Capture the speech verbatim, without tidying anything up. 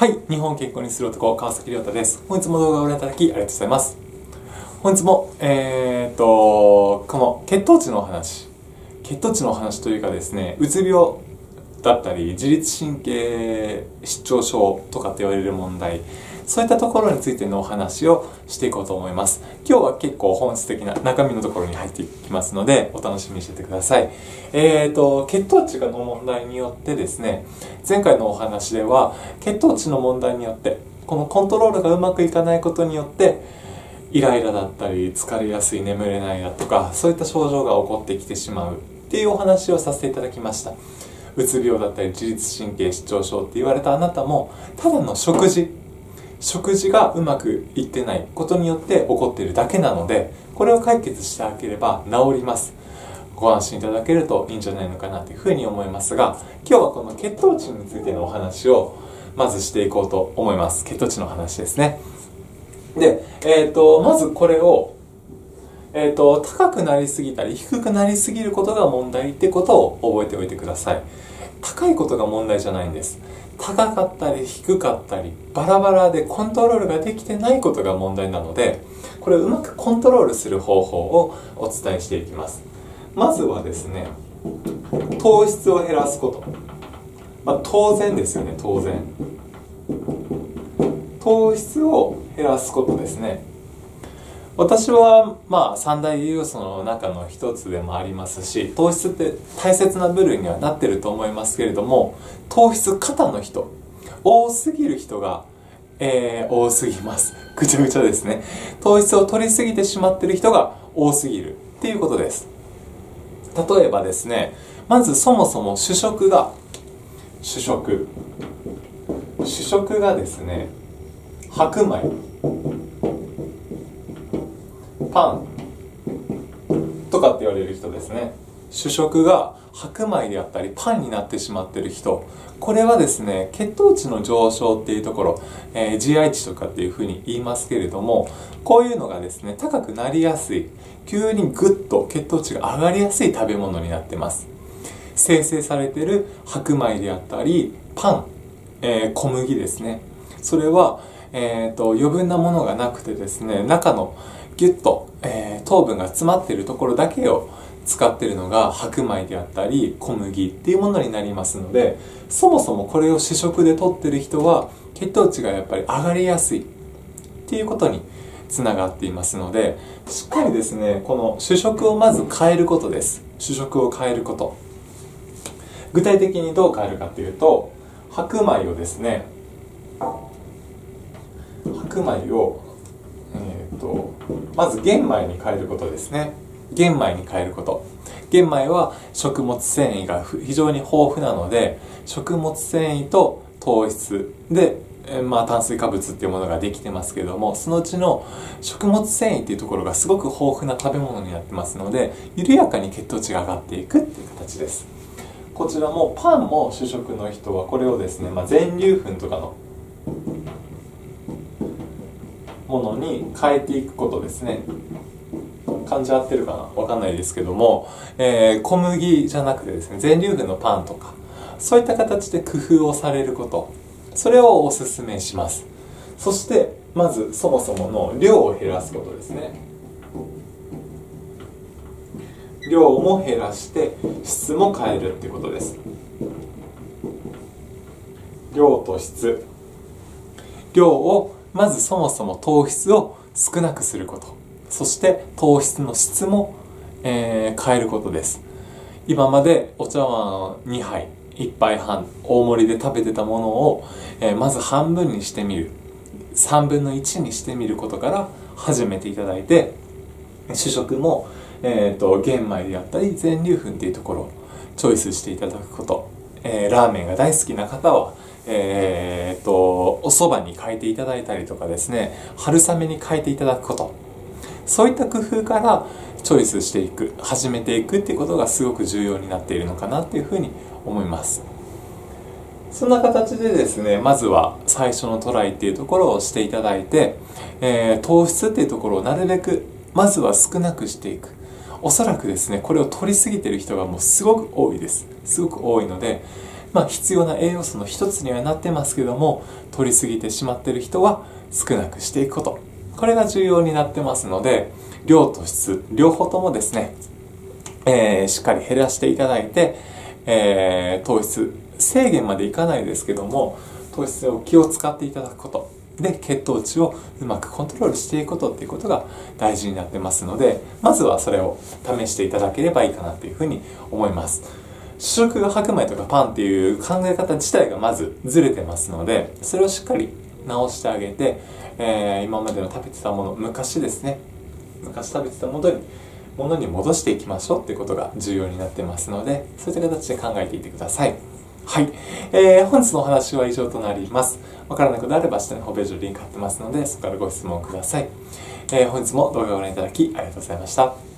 はい、日本を健康にする男、川崎亮太です。本日も動画をご覧いただきありがとうございます。本日も、えーっと、この血糖値のお話、血糖値のお話というかですね、うつ病だったり、自律神経失調症とかって言われる問題、そういったところについてのお話をしていこうと思います。今日は結構本質的な中身のところに入っていきますので、お楽しみにしててください。えーと、血糖値の問題によってですね、前回のお話では、血糖値の問題によって、このコントロールがうまくいかないことによって、イライラだったり、疲れやすい、眠れないだとか、そういった症状が起こってきてしまうっていうお話をさせていただきました。うつ病だったり、自律神経失調症って言われたあなたも、ただの食事、食事がうまくいってないことによって起こっているだけなので、これを解決してあげれば治ります。ご安心いただけるといいんじゃないのかなというふうに思いますが、今日はこの血糖値についてのお話をまずしていこうと思います。血糖値の話ですね。で、えーと、まずこれを、えーと、高くなりすぎたり低くなりすぎることが問題ってことを覚えておいてください。高いことが問題じゃないんです。高かったり低かったりバラバラでコントロールができてないことが問題なので、これをうまくコントロールする方法をお伝えしていきます。まずはですね、糖質を減らすこと、まあ、当然ですよね。当然糖質を減らすことですね。私はまあ三大栄養素の中の一つでもありますし、糖質って大切な部類にはなってると思いますけれども、糖質過多の人、多すぎる人が、えー、多すぎます。ぐちゃぐちゃですね。糖質を取りすぎてしまっている人が多すぎるっていうことです。例えばですね、まずそもそも主食が主食主食がですね、白米、パンとかって言われる人ですね。主食が白米であったりパンになってしまっている人、これはですね、血糖値の上昇っていうところ、えー、ジーアイ 値とかっていうふうに言いますけれども、こういうのがですね、高くなりやすい、急にグッと血糖値が上がりやすい食べ物になってます。生成されている白米であったりパン、えー、小麦ですね。それは、えーと、余分なものがなくてですね、中のギュッと、えー、糖分が詰まっているところだけを使っているのが白米であったり小麦っていうものになりますので、そもそもこれを主食で摂っている人は血糖値がやっぱり上がりやすいっていうことにつながっていますので、しっかりですね、この主食をまず変えることです。主食を変えること、具体的にどう変えるかというと、白米をですね、白米をえー、とまず玄米に変えることですね。玄米に変えること。玄米は食物繊維が非常に豊富なので、食物繊維と糖質で、えーまあ、炭水化物っていうものができてますけども、そのうちの食物繊維っていうところがすごく豊富な食べ物になってますので、緩やかに血糖値が上がっていくっていう形です。こちらもパンも主食の人はこれをですね、まあ、全粒粉とかのものに変えていくことですね。感じ合ってるかな、わかんないですけども、えー、小麦じゃなくてですね、全粒粉のパンとかそういった形で工夫をされること、それをおすすめします。そしてまずそもそもの量を減らすことですね。量も減らして質も変えるっていうことです。量と質、量をまずそもそも糖質を少なくすること、そして糖質の質も、えー、変えることです。今までお茶碗にはい、いっぱいはん大盛りで食べてたものを、えー、まず半分にしてみる、さんぶんのいちにしてみることから始めていただいて、主食も、えー、と玄米であったり全粒粉っていうところをチョイスしていただくこと、えー、ラーメンが大好きな方はえー、っとお蕎麦に変えていただいたりとかですね、春雨に変えていただくこと、そういった工夫からチョイスしていく、始めていくっていうことがすごく重要になっているのかなっていうふうに思います。そんな形でですね、まずは最初のトライっていうところをしていただいて、えー、糖質っていうところをなるべくまずは少なくしていく。おそらくですね、これを取りすぎてる人がもうすごく多いです。すごく多いので、 まあ必要な栄養素の一つにはなってますけども、取りすぎてしまっている人は少なくしていくこと。これが重要になってますので、量と質、両方ともですね、えー、しっかり減らしていただいて、えー、糖質、制限までいかないですけども、糖質を気を使っていただくこと。で、血糖値をうまくコントロールしていくことっていうことが大事になってますので、まずはそれを試していただければいいかなというふうに思います。主食が白米とかパンっていう考え方自体がまずずれてますので、それをしっかり直してあげて、えー、今までの食べてたもの、昔ですね、昔食べてたものに、ものに戻していきましょうっていうことが重要になってますので、そういった形で考えていってください。はい。えー、本日のお話は以上となります。わからなくなれば下にホームページのリンク貼ってますので、そこからご質問ください。えー、本日も動画をご覧いただきありがとうございました。